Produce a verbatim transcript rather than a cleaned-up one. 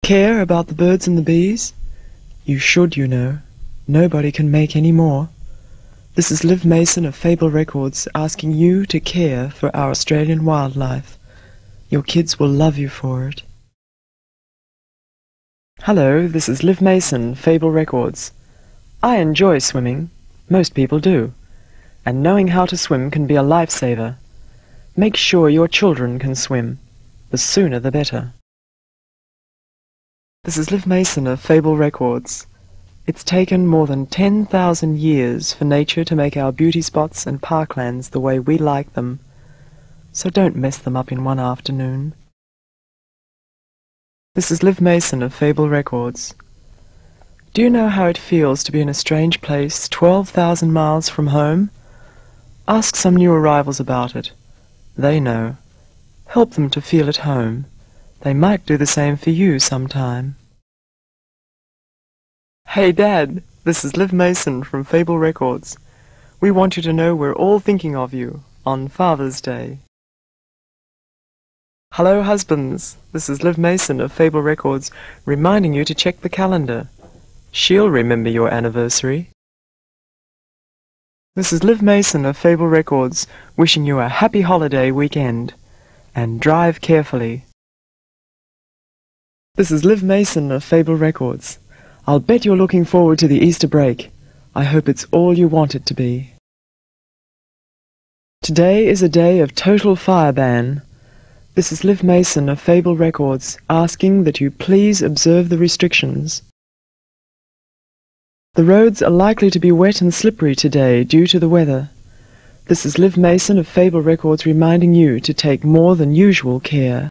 Care about the birds and the bees? You should, you know. Nobody can make any more. This is Liv Maessen of Fable Records asking you to care for our Australian wildlife. Your kids will love you for it. Hello, this is Liv Maessen, Fable Records. I enjoy swimming. Most people do. And knowing how to swim can be a lifesaver. Make sure your children can swim. The sooner the better. This is Liv Maessen of Fable Records. It's taken more than ten thousand years for nature to make our beauty spots and parklands the way we like them. So don't mess them up in one afternoon. This is Liv Maessen of Fable Records. Do you know how it feels to be in a strange place twelve thousand miles from home? Ask some new arrivals about it. They know. Help them to feel at home. They might do the same for you sometime. Hey Dad, this is Liv Maessen from Fable Records. We want you to know we're all thinking of you on Father's Day. Hello husbands, this is Liv Maessen of Fable Records reminding you to check the calendar. She'll remember your anniversary. This is Liv Maessen of Fable Records wishing you a happy holiday weekend. And drive carefully. This is Liv Maessen of Fable Records. I'll bet you're looking forward to the Easter break. I hope it's all you want it to be. Today is a day of total fire ban. This is Liv Maessen of Fable Records asking that you please observe the restrictions. The roads are likely to be wet and slippery today due to the weather. This is Liv Maessen of Fable Records reminding you to take more than usual care.